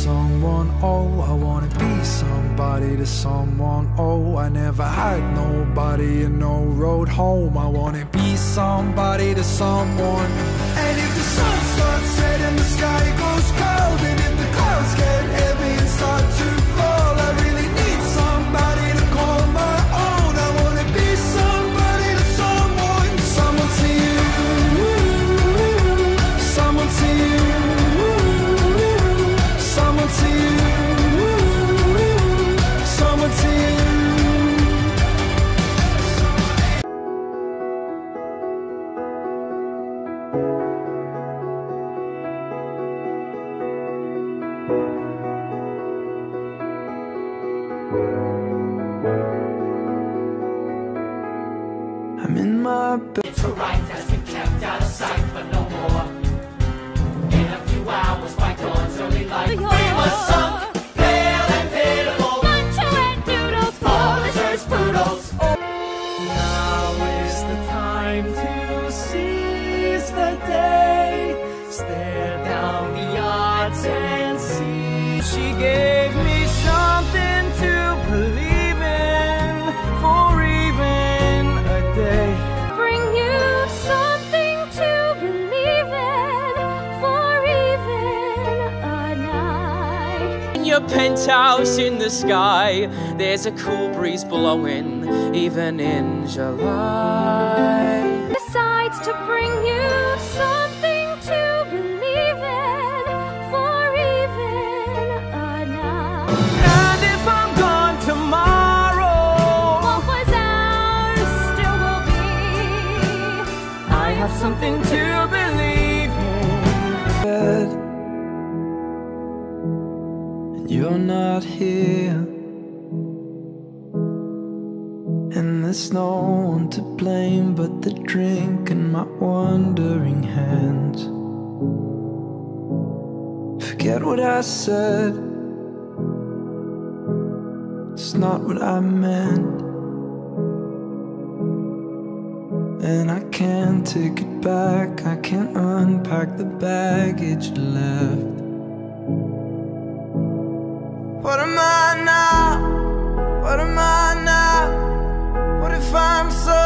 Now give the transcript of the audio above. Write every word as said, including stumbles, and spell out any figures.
someone, oh, I wanna be somebody to someone, oh, I never had nobody and no road home. I wanna be somebody to someone. And if the sun starts setting, the sky goes cold, and if the clouds get heavy and start to fall, I really need somebody to call my own. I wanna be somebody to someone. Someone to you, someone to you, someone to you, someone to you. I'm in my bed. It's alright, has been kept out of sight, but no more. In a few hours, by dawn's early light, we were sunk, pale and pitiful. Nacho and noodles, Polishers, poodles. Now is the time to seize the day. Stare down the odds and see. She gave me something to believe in for even a day. bring you something to believe in for even a night. In your penthouse in the sky, there's a cool breeze blowing, even in July. Decides to bring you something to believe in for even a night. And if I'm gone tomorrow, What was ours still will be. I have something to believe in. Bed, and you're not here, and there's no one to blame but the drink and my wandering hands. Forget what I said, it's not what I meant, and I can't take it back. I can't unpack the baggage left. What am I now? What am I now? What if I'm so